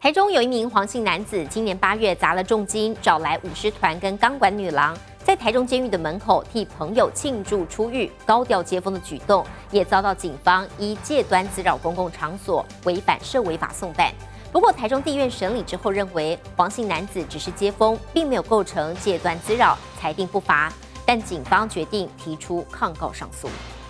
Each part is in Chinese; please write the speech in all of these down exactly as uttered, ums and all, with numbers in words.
台中有一名黄姓男子，今年八月砸了重金，找来舞狮团跟钢管女郎，在台中监狱的门口替朋友庆祝出狱，高调接风的举动，也遭到警方依戒端滋扰公共场所、违反涉违法送办。不过，台中地院审理之后认为，黄姓男子只是接风，并没有构成戒端滋扰，裁定不罚。但警方决定提出抗告上诉。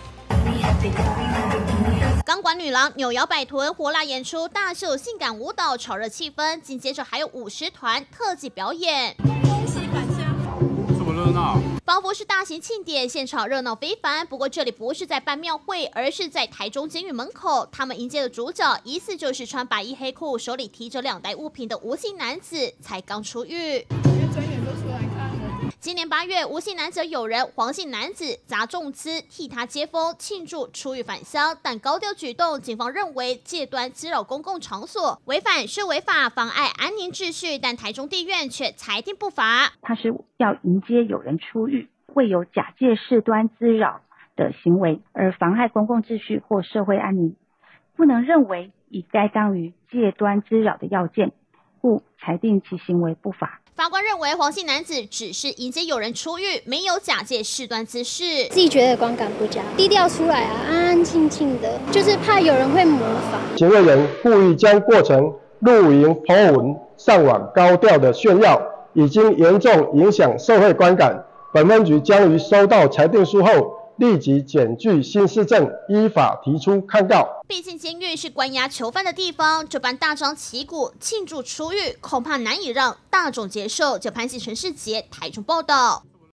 钢管女郎扭摇摆臀，火辣演出，大秀性感舞蹈，炒热气氛。紧接着还有舞狮团特技表演， 恭喜返乡， 这么热闹， 仿佛是大型庆典，现场热闹非凡。不过这里不是在办庙会，而是在台中监狱门口。他们迎接的主角，疑似就是穿白衣黑裤，手里提着两袋物品的吴姓男子，才刚出狱。 连专员都出来看了。 今年八月，吴姓男子友人黄姓男子砸重资替他接风庆祝出狱返乡，但高调举动，警方认为戒端滋扰公共场所，违反涉违法，妨碍安宁秩序，但台中地院却裁定不罚。 他是要迎接友人出狱，未有假借事端滋扰的行为而妨害公共秩序或社会安宁，不能认为已该当于戒端滋扰的要件，故裁定其行为不法。 法官认为黄姓男子只是迎接友人出狱，没有假借事端滋事， 自己觉得观感不佳，低调出来啊，安安静静的，就是怕有人会模仿。 行为人故意将过程录影 po 文上网，高调的炫耀，已经严重影响社会观感。本分局将于收到裁定书后，立即检具新事证，依法提出抗告。 毕竟监狱是关押囚犯的地方，这般大张旗鼓庆祝出狱，恐怕难以让大众接受。就潘信陈世杰台中报道。